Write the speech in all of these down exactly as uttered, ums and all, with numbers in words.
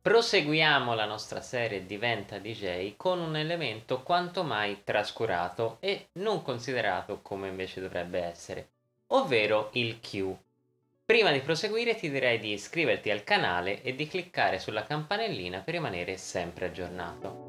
Proseguiamo la nostra serie Diventa D J con un elemento quanto mai trascurato e non considerato come invece dovrebbe essere, ovvero il Q. Prima di proseguire ti direi di iscriverti al canale e di cliccare sulla campanellina per rimanere sempre aggiornato.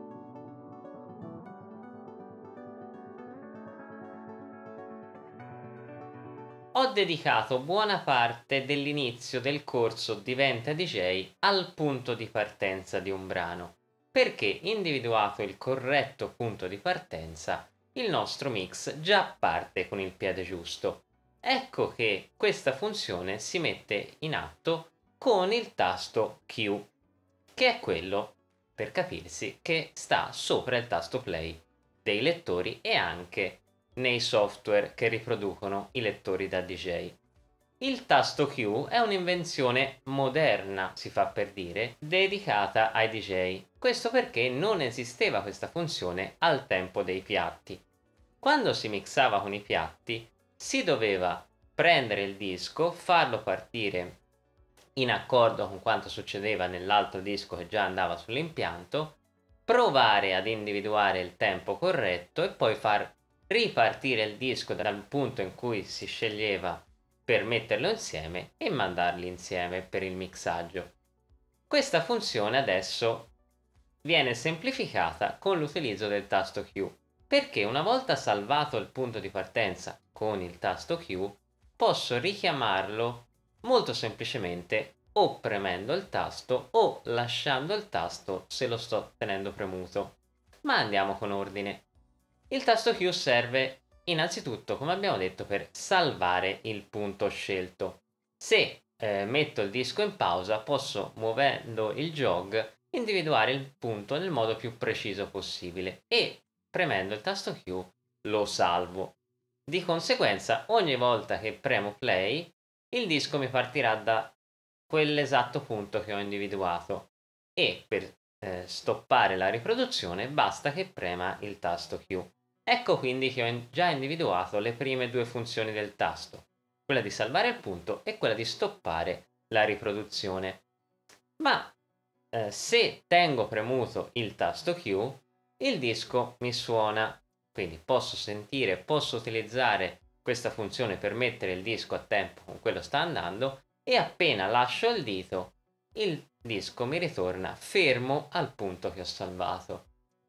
Ho dedicato buona parte dell'inizio del corso Diventa D J al punto di partenza di un brano, perché individuato il corretto punto di partenza, il nostro mix già parte con il piede giusto. Ecco che questa funzione si mette in atto con il tasto Q, che è quello, per capirsi, che sta sopra il tasto play dei lettori e anche nei software che riproducono i lettori da D J. Il tasto Q è un'invenzione moderna, si fa per dire, dedicata ai D J. Questo perché non esisteva questa funzione al tempo dei piatti. Quando si mixava con i piatti, si doveva prendere il disco, farlo partire in accordo con quanto succedeva nell'altro disco che già andava sull'impianto, provare ad individuare il tempo corretto e poi far ripartire il disco dal punto in cui si sceglieva per metterlo insieme e mandarli insieme per il mixaggio. Questa funzione adesso viene semplificata con l'utilizzo del tasto Q, perché una volta salvato il punto di partenza con il tasto Q, posso richiamarlo molto semplicemente o premendo il tasto o lasciando il tasto se lo sto tenendo premuto. Ma andiamo con ordine. Il tasto Q serve innanzitutto, come abbiamo detto, per salvare il punto scelto. Se eh, metto il disco in pausa, posso, muovendo il jog, individuare il punto nel modo più preciso possibile e premendo il tasto Q lo salvo. Di conseguenza, ogni volta che premo play, il disco mi partirà da quell'esatto punto che ho individuato e per eh, stoppare la riproduzione basta che prema il tasto Q. Ecco quindi che ho già individuato le prime due funzioni del tasto, quella di salvare il punto e quella di stoppare la riproduzione. Ma eh, se tengo premuto il tasto Q, il disco mi suona, quindi posso sentire, posso utilizzare questa funzione per mettere il disco a tempo con quello sta andando e appena lascio il dito, il disco mi ritorna fermo al punto che ho salvato.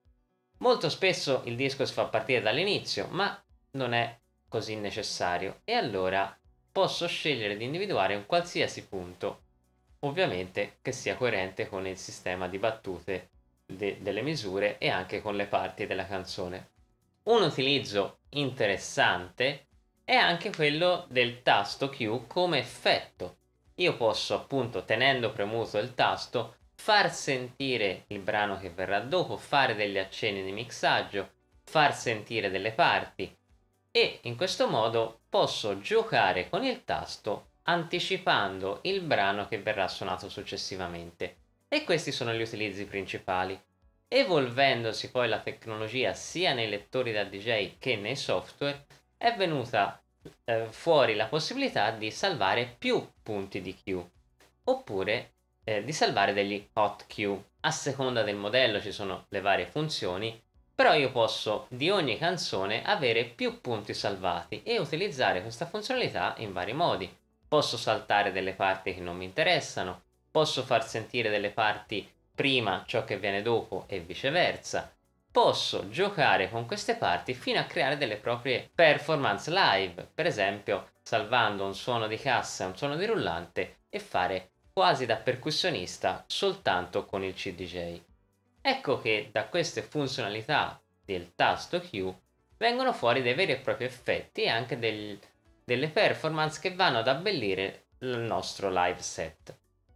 Molto spesso il disco si fa partire dall'inizio, ma non è così necessario e allora posso scegliere di individuare un qualsiasi punto, ovviamente che sia coerente con il sistema di battute de- delle misure e anche con le parti della canzone. Un utilizzo interessante è anche quello del tasto Q come effetto. Io posso appunto, tenendo premuto il tasto, far sentire il brano che verrà dopo, fare degli accenni di mixaggio, far sentire delle parti e in questo modo posso giocare con il tasto anticipando il brano che verrà suonato successivamente. E questi sono gli utilizzi principali. Evolvendosi poi la tecnologia sia nei lettori da D J che nei software, è venuta eh, fuori la possibilità di salvare più punti di Q, oppure eh, di salvare degli hot Q. A seconda del modello ci sono le varie funzioni, però io posso di ogni canzone avere più punti salvati e utilizzare questa funzionalità in vari modi. Posso saltare delle parti che non mi interessano, posso far sentire delle parti prima ciò che viene dopo e viceversa. Posso giocare con queste parti fino a creare delle proprie performance live, per esempio salvando un suono di cassa e un suono di rullante e fare quasi da percussionista soltanto con il C D J. Ecco che da queste funzionalità del tasto Q vengono fuori dei veri e propri effetti e anche del, delle performance che vanno ad abbellire il nostro live set.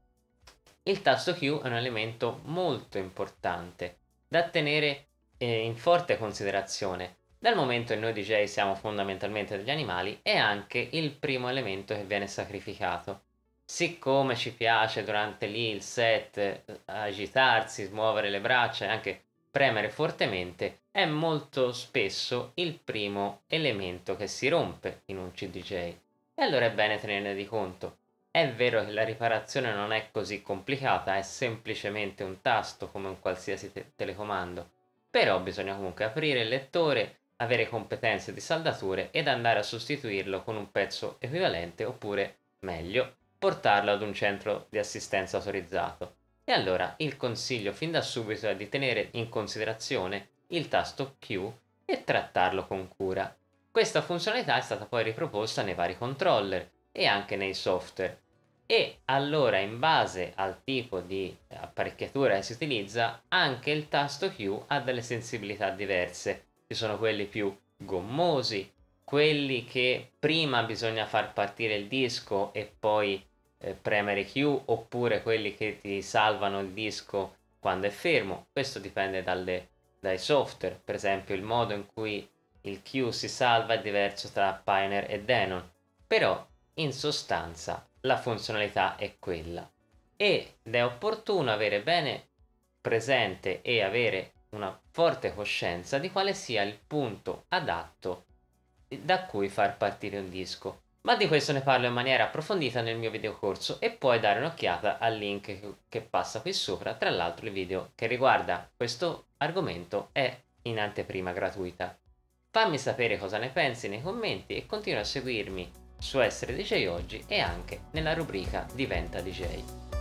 Il tasto Q è un elemento molto importante da tenere eh, in forte considerazione. Dal momento che noi D J siamo fondamentalmente degli animali, è anche il primo elemento che viene sacrificato. Siccome ci piace durante lì il set eh, agitarsi, smuovere le braccia e anche premere fortemente, è molto spesso il primo elemento che si rompe in un C D J. E allora è bene tenerne di conto. È vero che la riparazione non è così complicata, è semplicemente un tasto come un qualsiasi te- telecomando, però bisogna comunque aprire il lettore, avere competenze di saldature ed andare a sostituirlo con un pezzo equivalente oppure, meglio, portarlo ad un centro di assistenza autorizzato. E allora il consiglio fin da subito è di tenere in considerazione il tasto Q e trattarlo con cura. Questa funzionalità è stata poi riproposta nei vari controller e anche nei software. E allora, in base al tipo di apparecchiatura che si utilizza, anche il tasto Q ha delle sensibilità diverse. Ci sono quelli più gommosi, quelli che prima bisogna far partire il disco e poi eh, premere Q, oppure quelli che ti salvano il disco quando è fermo. Questo dipende dalle, dai software. Per esempio, il modo in cui il Q si salva è diverso tra Pioneer e Denon, però in sostanza la funzionalità è quella, ed è opportuno avere bene presente e avere una forte coscienza di quale sia il punto adatto da cui far partire un disco. Ma di questo ne parlo in maniera approfondita nel mio videocorso e puoi dare un'occhiata al link che passa qui sopra. Tra l'altro il video che riguarda questo argomento è in anteprima gratuita. Fammi sapere cosa ne pensi nei commenti e continua a seguirmi su Essere D J Oggi e anche nella rubrica Diventa D J.